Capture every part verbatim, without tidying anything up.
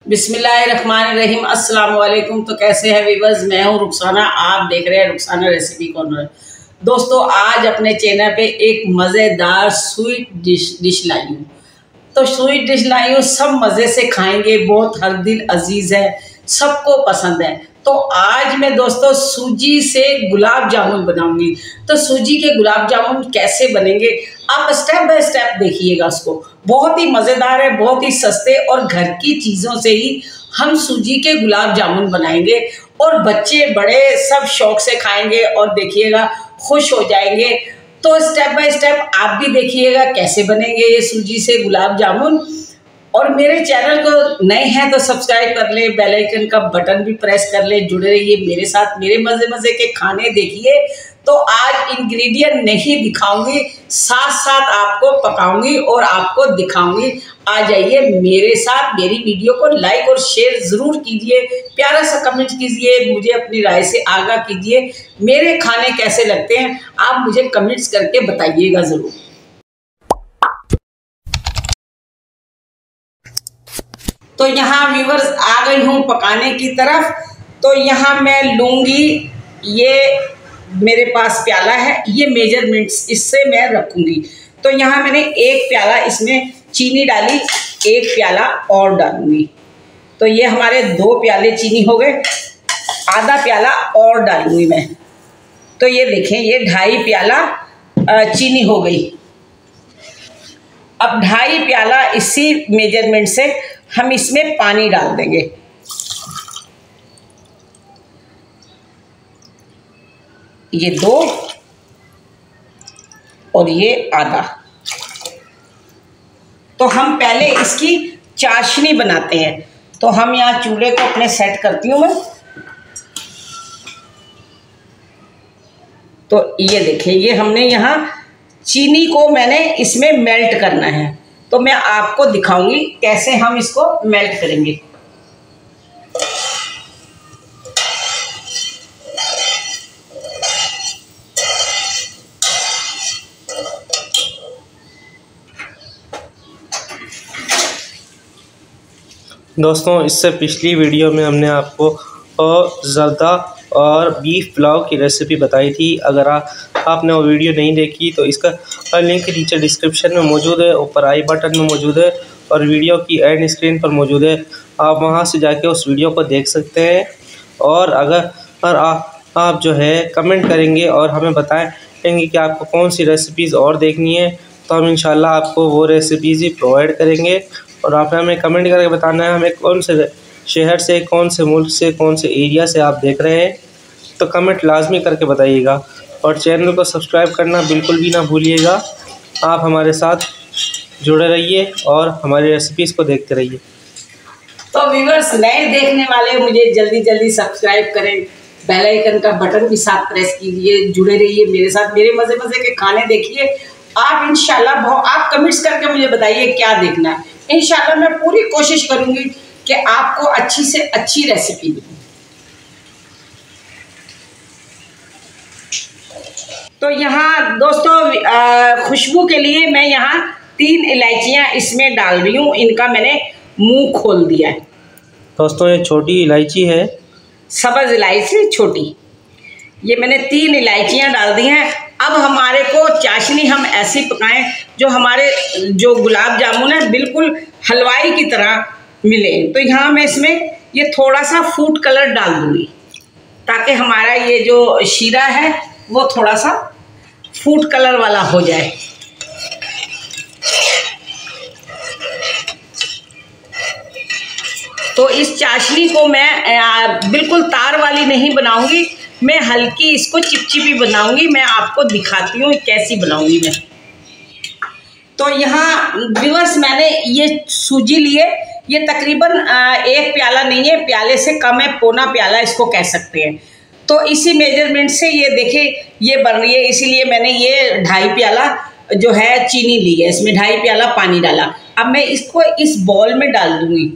बिस्मिल्लाहिर्रहमानिर्रहीम। अस्सलाम वालेकुम। तो कैसे हैं वीवर्स, मैं हूं रुखसाना, आप देख रहे हैं रुखसाना रेसिपी कॉर्नर। दोस्तों, आज अपने चैनल पे एक मज़ेदार स्वीट डिश डिश लाई हूँ। तो स्वीट डिश लाई हूँ, सब मज़े से खाएंगे, बहुत हर दिल अजीज़ है, सबको पसंद है। तो आज मैं दोस्तों सूजी से गुलाब जामुन बनाऊंगी। तो सूजी के गुलाब जामुन कैसे बनेंगे आप स्टेप बाय स्टेप देखिएगा उसको। बहुत ही मज़ेदार है, बहुत ही सस्ते और घर की चीज़ों से ही हम सूजी के गुलाब जामुन बनाएंगे और बच्चे बड़े सब शौक से खाएंगे और देखिएगा खुश हो जाएंगे। तो स्टेप बाय स्टेप आप भी देखिएगा कैसे बनेंगे ये सूजी से गुलाब जामुन। और मेरे चैनल को नए हैं तो सब्सक्राइब कर ले, बेल आइकन का बटन भी प्रेस कर ले, जुड़े रहिए मेरे साथ, मेरे मज़े मज़े के खाने देखिए। तो आज इंग्रेडिएंट नहीं दिखाऊंगी, साथ साथ आपको पकाऊंगी और आपको दिखाऊंगी। आ जाइए मेरे साथ, मेरी वीडियो को लाइक और शेयर ज़रूर कीजिए, प्यारा सा कमेंट कीजिए, मुझे अपनी राय से आगाह कीजिए। मेरे खाने कैसे लगते हैं आप मुझे कमेंट्स करके बताइएगा ज़रूर। तो यहाँ व्यूवर्स आ गई हूँ पकाने की तरफ। तो यहाँ मैं लूँगी, ये मेरे पास प्याला है, ये मेजरमेंट्स इससे मैं रखूँगी। तो यहाँ मैंने एक प्याला इसमें चीनी डाली, एक प्याला और डालूँगी। तो ये हमारे दो प्याले चीनी हो गए, आधा प्याला और डालूँगी मैं। तो ये देखें, ये ढाई प्याला चीनी हो गई। अब ढाई प्याला इसी मेजरमेंट से हम इसमें पानी डाल देंगे। ये दो और ये आधा। तो हम पहले इसकी चाशनी बनाते हैं। तो हम यहाँ चूल्हे को अपने सेट करती हूँ मैं। तो ये देखें, ये हमने यहाँ चीनी को मैंने इसमें मेल्ट करना है। तो मैं आपको दिखाऊंगी कैसे हम इसको मेल्ट करेंगे। दोस्तों, इससे पिछली वीडियो में हमने आपको ज़र्दा और बीफ पुलाव की रेसिपी बताई थी। अगर आ, आपने वो वीडियो नहीं देखी तो इसका लिंक नीचे डिस्क्रिप्शन में मौजूद है, ऊपर आई बटन में मौजूद है और वीडियो की एंड स्क्रीन पर मौजूद है। आप वहां से जाके उस वीडियो को देख सकते हैं। और अगर और आ, आप जो है कमेंट करेंगे और हमें बताएंगे कि आपको कौन सी रेसिपीज़ और देखनी है, तो हम इंशाल्लाह आपको वो रेसिपीज़ ही प्रोवाइड करेंगे। और आपने हमें कमेंट करके बताना है हमें कौन से शहर से, कौन से मुल्क से, कौन से एरिया से आप देख रहे हैं। तो कमेंट लाजमी करके बताइएगा और चैनल को सब्सक्राइब करना बिल्कुल भी ना भूलिएगा। आप हमारे साथ जुड़े रहिए और हमारी रेसिपीज़ को देखते रहिए। तो व्यूअर्स, नए देखने वाले मुझे जल्दी जल्दी सब्सक्राइब करें, बेल आइकन का बटन भी साथ प्रेस कीजिए, जुड़े रहिए मेरे साथ, मेरे मज़े मज़े के खाने देखिए आप इंशाल्लाह। आप कमेंट्स करके मुझे बताइए क्या देखना है। इंशाल्लाह मैं पूरी कोशिश करूँगी कि आपको अच्छी से अच्छी रेसिपी दूँ। तो यहाँ दोस्तों खुशबू के लिए मैं यहाँ तीन इलायचियाँ इसमें डाल रही हूँ। इनका मैंने मुंह खोल दिया है। दोस्तों, ये छोटी इलायची है, सब्ज़ इलायची छोटी, ये मैंने तीन इलायचियाँ डाल दी हैं। अब हमारे को चाशनी हम ऐसी पकाएं जो हमारे जो गुलाब जामुन है बिल्कुल हलवाई की तरह मिले। तो यहाँ मैं इसमें ये थोड़ा सा फूड कलर डाल दूँगी ताकि हमारा ये जो शीरा है वो थोड़ा सा फूड कलर वाला हो जाए। तो इस चाशनी को मैं बिल्कुल तार वाली नहीं बनाऊंगी, मैं हल्की इसको चिपचिपी बनाऊंगी। मैं आपको दिखाती हूँ कैसी बनाऊंगी मैं। तो यहाँ व्यूअर्स, मैंने ये सूजी लिए, ये तकरीबन एक प्याला नहीं है, प्याले से कम है, पौना प्याला इसको कह सकते हैं। तो इसी मेजरमेंट से ये देखिए ये बन रही है, इसीलिए मैंने ये ढाई प्याला जो है चीनी ली है, इसमें ढाई प्याला पानी डाला। अब मैं इसको इस बॉल में डाल दूंगी।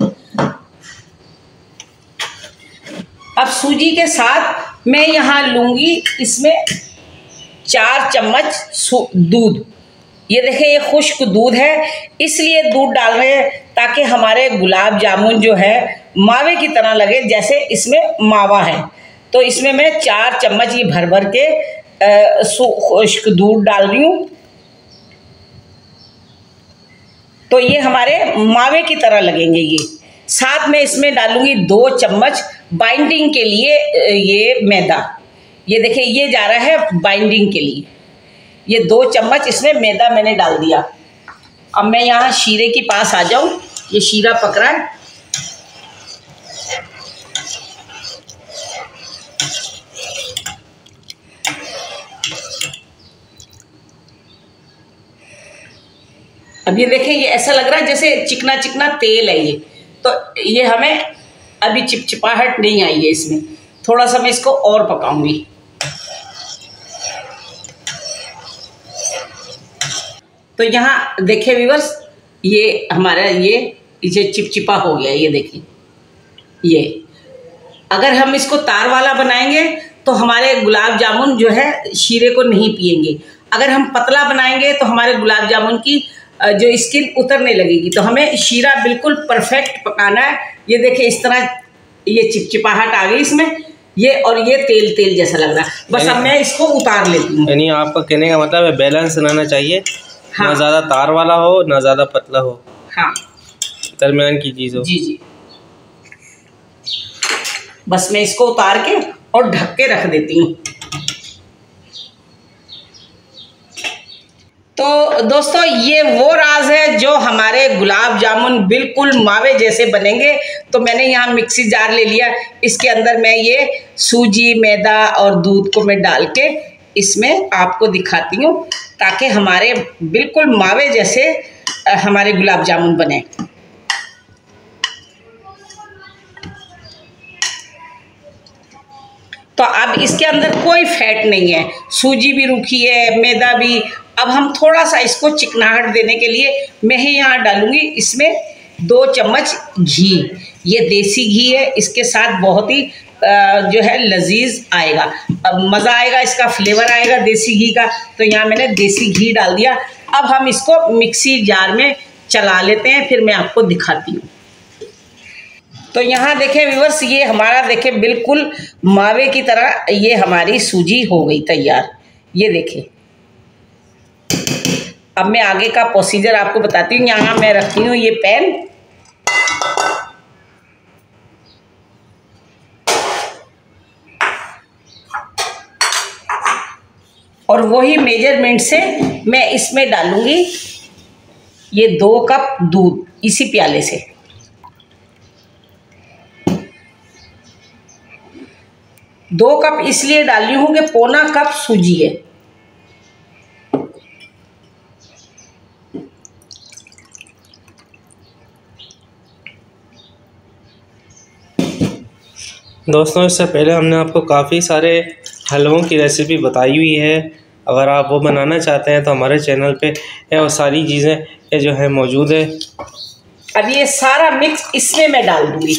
अब सूजी के साथ मैं यहाँ लूँगी इसमें चार चम्मच दूध। ये देखें, ये खुश्क दूध है, इसलिए दूध डाल रहे हैं ताकि हमारे गुलाब जामुन जो है मावे की तरह लगे, जैसे इसमें मावा है। तो इसमें मैं चार चम्मच ये भर भर के खुश्क दूध डाल रही हूँ। तो ये हमारे मावे की तरह लगेंगे ये। साथ में इसमें डालूंगी दो चम्मच बाइंडिंग के लिए ये मैदा। ये देखिए, ये जा रहा है बाइंडिंग के लिए। ये दो चम्मच इसमें मैदा मैंने डाल दिया। अब मैं यहाँ शीरे के पास आ जाऊँ। ये शीरा पक रहा है। अब ये देखें, ये ऐसा लग रहा है जैसे चिकना चिकना तेल है ये। तो ये हमें अभी चिपचिपाहट नहीं आई है इसमें। थोड़ा सा मैं इसको और पकाऊंगी। तो यहाँ देखिए व्यूअर्स, ये हमारा ये ये चिपचिपा हो गया। ये देखिए, ये अगर हम इसको तार वाला बनाएंगे तो हमारे गुलाब जामुन जो है शीरे को नहीं पिएंगे। अगर हम पतला बनाएंगे तो हमारे गुलाब जामुन की जो स्किन उतरने लगेगी। तो हमें शीरा बिल्कुल परफेक्ट पकाना है। ये देखिए, इस तरह ये चिपचिपाहट आ गई इसमें, ये और ये तेल तेल जैसा लग रहा है। बस अब मैं इसको उतार लेती हूँ। यानी आपका कहने का मतलब है बैलेंस रहना चाहिए। हाँ। ना ज़्यादा तार वाला हो ना ज़्यादा पतला हो। हाँ, दरमियान की चीज़ हो। जी जी। बस मैं इसको उतार के और ढक के रख देती हूँ। तो दोस्तों, ये वो राज है जो हमारे गुलाब जामुन बिल्कुल मावे जैसे बनेंगे। तो मैंने यहाँ मिक्सी जार ले लिया। इसके अंदर मैं ये सूजी, मैदा और दूध को मैं डाल के इसमें आपको दिखाती हूँ, ताकि हमारे बिल्कुल मावे जैसे हमारे गुलाब जामुन बने। तो अब इसके अंदर कोई फैट नहीं है, सूजी भी रूखी है, मैदा भी। अब हम थोड़ा सा इसको चिकनाहट देने के लिए मैं यहाँ डालूंगी इसमें दो चम्मच घी। ये देसी घी है, इसके साथ बहुत ही जो है लजीज आएगा, अब मज़ा आएगा, इसका फ्लेवर आएगा देसी घी का। तो यहाँ मैंने देसी घी डाल दिया। अब हम इसको मिक्सी जार में चला लेते हैं, फिर मैं आपको दिखाती हूँ। तो यहाँ देखें व्यूअर्स, ये हमारा देखें बिल्कुल मावे की तरह ये हमारी सूजी हो गई तैयार। ये देखें, अब मैं आगे का प्रोसीजर आपको बताती हूँ। यहाँ मैं रखती हूँ ये पैन, और वही मेजरमेंट से मैं इसमें डालूंगी ये दो कप दूध, इसी प्याले से। दो कप इसलिए डाल रही हूँ कि पौना कप सूजी है। दोस्तों, इससे पहले हमने आपको काफ़ी सारे हलवों की रेसिपी बताई हुई है। अगर आप वो बनाना चाहते हैं तो हमारे चैनल पे है, वो सारी चीज़ें जो है मौजूद है। अब ये सारा मिक्स इसमें मैं डाल दूँगी।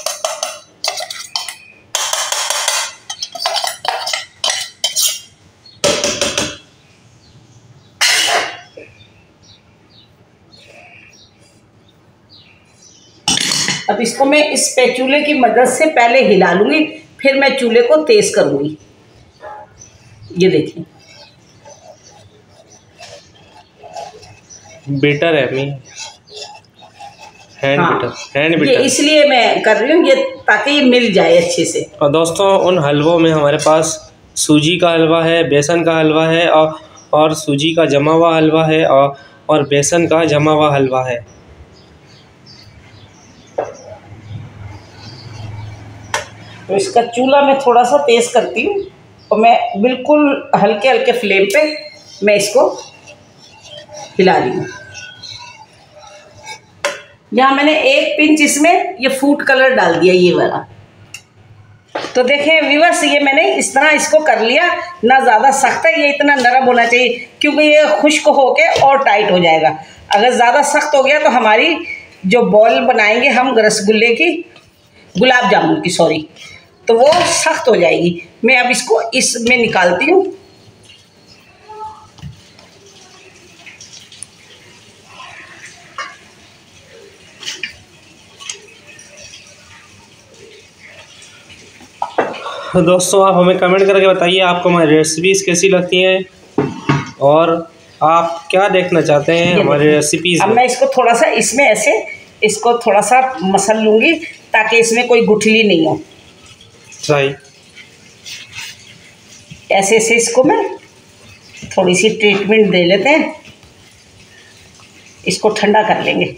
अब इसको मैं इस स्पैचुले की मदद से पहले हिला लूँगी, फिर मैं चूल्हे को तेज़ करूँगी। ये देखिए, बेटर है मी हैंड हाँ, बेटर हैंड बेटर। ये इसलिए मैं कर रही हूँ, ये ताकि ये मिल जाए अच्छे से। और दोस्तों, उन हलवों में हमारे पास सूजी का हलवा है, बेसन का हलवा है, और और सूजी का जमा हुआ हलवा है, और और बेसन का जमा हुआ हलवा है। तो इसका चूल्हा मैं थोड़ा सा तेज़ करती हूँ, और मैं बिल्कुल हल्के हल्के फ्लेम पे मैं इसको हिला रही हूँ। यहाँ मैंने एक पिंच इसमें ये फूड कलर डाल दिया, ये वाला। तो देखें व्यूअर्स, ये मैंने इस तरह इसको कर लिया। ना ज़्यादा सख्त है, ये इतना नरम होना चाहिए, क्योंकि ये खुश्क होके और टाइट हो जाएगा। अगर ज़्यादा सख्त हो गया तो हमारी जो बॉल बनाएंगे हम रसगुल्ले की, गुलाब जामुन की सॉरी, तो वो सख्त हो जाएगी। मैं अब इसको इसमें निकालती हूँ। तो दोस्तों आप हमें कमेंट करके बताइए आपको हमारी रेसिपीज़ कैसी लगती हैं और आप क्या देखना चाहते हैं हमारी रेसिपीज़ में। अब मैं इसको थोड़ा सा इसमें ऐसे इसको थोड़ा सा मसल लूँगी ताकि इसमें कोई गुठली नहीं हो। सही। ऐसे ऐसे इसको मैं थोड़ी सी ट्रीटमेंट दे लेते हैं, इसको ठंडा कर लेंगे।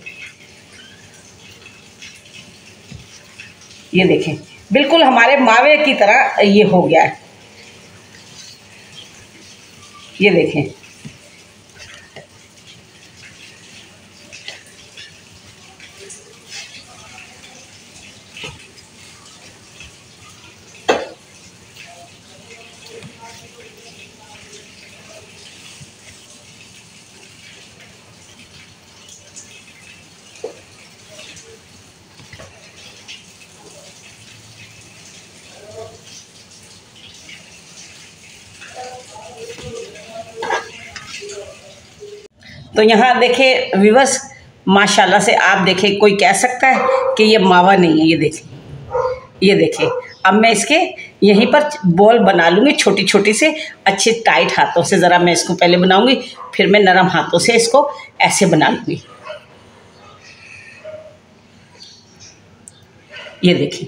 ये देखें बिल्कुल हमारे मावे की तरह ये हो गया है। ये देखें तो यहाँ देखें व्यूअर्स, माशाल्लाह से आप देखें, कोई कह सकता है कि ये मावा नहीं है। ये देखें, ये देखें। अब मैं इसके यहीं पर बॉल बना लूँगी छोटी छोटी से, अच्छे टाइट हाथों से। ज़रा मैं इसको पहले बनाऊँगी, फिर मैं नरम हाथों से इसको ऐसे बना लूँगी। ये देखें,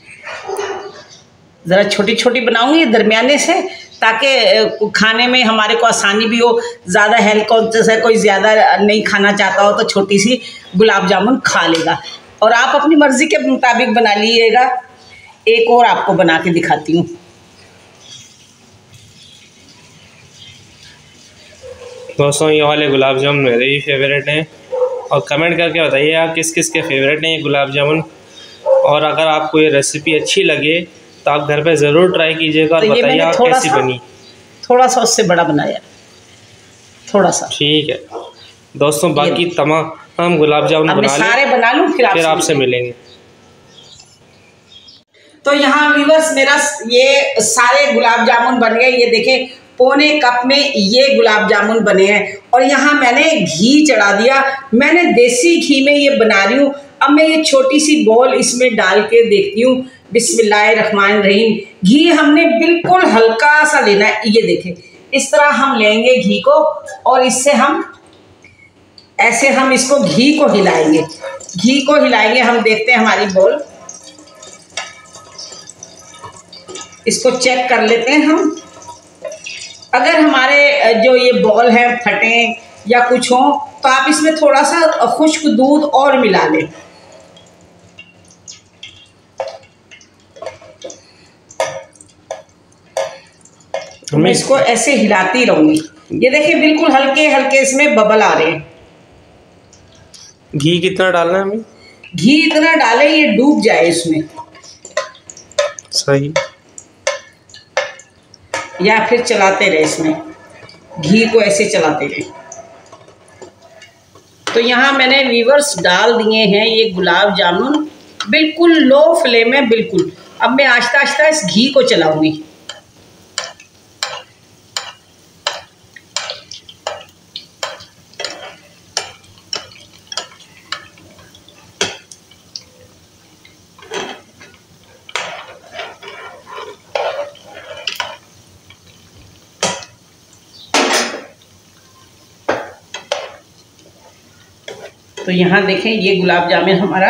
ज़रा छोटी छोटी बनाऊँगी दरमियाने से, ताकि खाने में हमारे को आसानी भी हो। ज़्यादा हेल्थ कॉन्शियस है, कोई ज़्यादा नहीं खाना चाहता हो तो छोटी सी गुलाब जामुन खा लेगा। और आप अपनी मर्ज़ी के मुताबिक बना लीजिएगा। एक और आपको बना के दिखाती हूँ। दोस्तों ये वाले गुलाब जामुन मेरे भी फेवरेट हैं, और कमेंट करके बताइए आप किस किस के फेवरेट हैं ये गुलाब जामुन। और अगर आपको ये रेसिपी अच्छी लगे तो आप घर पे ज़रूर ट्राई कीजिएगा और तो बताइए आप कैसी बनी। थोड़ा सा उससे बड़ा बनाया, थोड़ा सा। ठीक है दोस्तों, बाकी तमाम हम गुलाब जामुन बना लें, सारे बना लूँ फिर फिर आपसे मिलेंगे। तो यहाँ व्यूअर्स मेरा ये सारे गुलाब जामुन बन गए। ये देखें पौने कप में ये गुलाब जामुन बने हैं। और यहाँ मैंने घी चढ़ा दिया, मैंने देसी घी में ये बना रही हूँ। अब मैं ये छोटी सी बॉल इसमें डाल के देखती हूँ। बिस्मिल्लाहिर्रहमानिर्रहीम। घी हमने बिल्कुल हल्का सा लेना है। ये देखें इस तरह हम लेंगे घी को, और इससे हम ऐसे हम इसको घी को हिलाएंगे, घी को हिलाएंगे। हम देखते हैं हमारी बॉल, इसको चेक कर लेते हैं हम। अगर हमारे जो ये बॉल है फटे या कुछ हो तो आप इसमें थोड़ा सा खुश्क दूध और मिला लें। मैं इसको ऐसे हिलाती रहूंगी। ये देखिए बिल्कुल हल्के हल्के इसमें बबल आ रहे हैं। घी कितना डालना है हमें? घी इतना डालें ये डूब जाए इसमें। सही। या फिर चलाते रहे इसमें, घी को ऐसे चलाते रहे। तो यहाँ मैंने व्यूअर्स डाल दिए हैं ये गुलाब जामुन, बिल्कुल लो फ्लेम में बिल्कुल। अब मैं आहिस्ता आहिस्ता इस घी को चलाऊंगी। तो यहाँ देखें ये गुलाब जामुन हमारा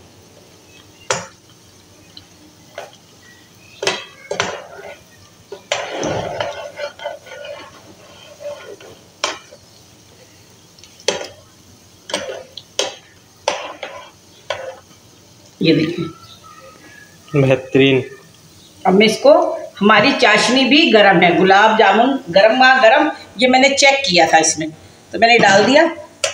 ये देखिए बेहतरीन। अब मैं इसको, हमारी चाशनी भी गरम है, गुलाब जामुन गरम मा गरम, ये मैंने चेक किया था इसमें, तो मैंने डाल दिया।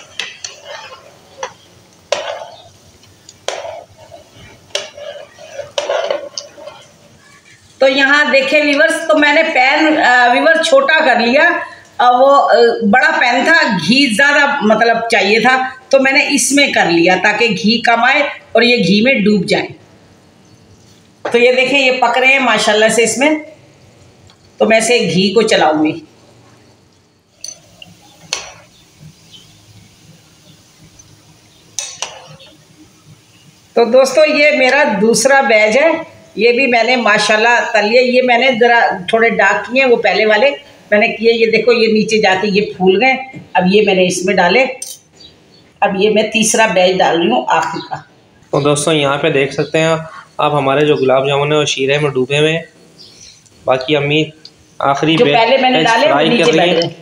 तो यहाँ देखें व्यूअर्स, तो मैंने पैन व्यूअर छोटा कर लिया। वो बड़ा पैन था, घी ज़्यादा मतलब चाहिए था, तो मैंने इसमें कर लिया ताकि घी कम आए और ये घी में डूब जाए। तो ये देखें ये पक रहे हैं माशाल्लाह से इसमें। तो मैं से घी को चलाऊंगी। तो दोस्तों ये मेरा दूसरा बैच है, ये भी मैंने माशाल्लाह तल लिए। ये मैंने ज़रा थोड़े डार्क किए, वो पहले वाले मैंने किए। ये देखो ये नीचे जाके ये फूल गए। अब ये मैंने इसमें डाले। अब ये मैं तीसरा बैच डाल रही हूँ आखिर का। तो दोस्तों यहाँ पे देख सकते हैं आप हमारे जो गुलाब जामुन है वो शीरे में डूबे हुए हैं। बाकी अम्मी आखिरी जो पहले मैंने डाले वो नीचे बैठ गए।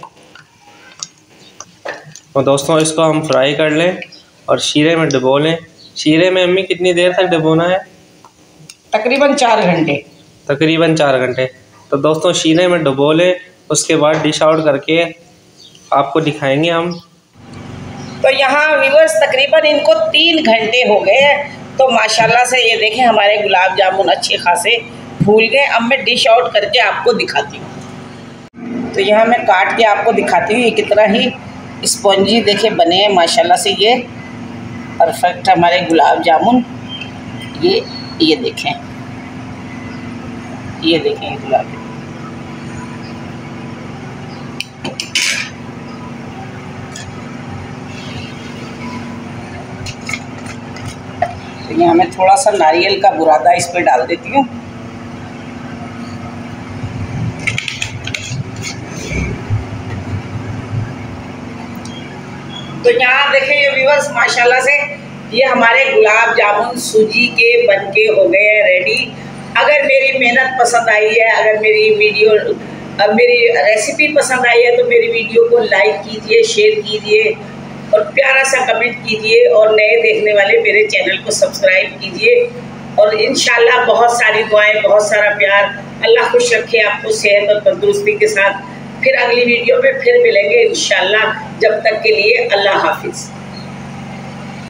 तो दोस्तों इसको हम फ्राई कर लें और शीरे में डुबो लें। शीरे में अम्मी कितनी देर तक डुबोना है? तकरीबन चार घंटे। तकरीबन चार घंटे। तो दोस्तों शीरे में डुबो लें, उसके बाद डिश आउट करके आपको दिखाएंगे हम। तो यहाँ व्यूअर्स तकरीबन इनको तीन घंटे हो गए हैं। तो माशाल्लाह से ये देखें हमारे गुलाब जामुन अच्छे खासे फूल गए। अब मैं डिश आउट करके आपको दिखाती हूँ। तो यहाँ मैं काट के आपको दिखाती हूँ ये कितना ही स्पॉन्जी देखे बने हैं माशाल्लाह से। ये परफेक्ट हमारे गुलाब जामुन। ये ये देखें, ये देखें गुलाब जामुन। तो यहाँ मैं थोड़ा सा नारियल का बुरादा इस पे डाल देती हूँ। तो यहाँ देखें ये व्यूअर्स माशाल्लाह से ये हमारे गुलाब जामुन सूजी के बनके हो गए हैं रेडी। अगर मेरी मेहनत पसंद आई है, अगर मेरी वीडियो अब मेरी रेसिपी पसंद आई है तो मेरी वीडियो को लाइक कीजिए, शेयर कीजिए और प्यारा सा कमेंट कीजिए। और नए देखने वाले मेरे चैनल को सब्सक्राइब कीजिए। और इंशाल्लाह बहुत सारी दुआएं, बहुत सारा प्यार। अल्लाह खुश रखे आपको सेहत और तंदुरुस्ती के साथ। फिर अगली वीडियो में फिर मिलेंगे इंशाल्लाह। जब तक के लिए अल्लाह हाफिज़।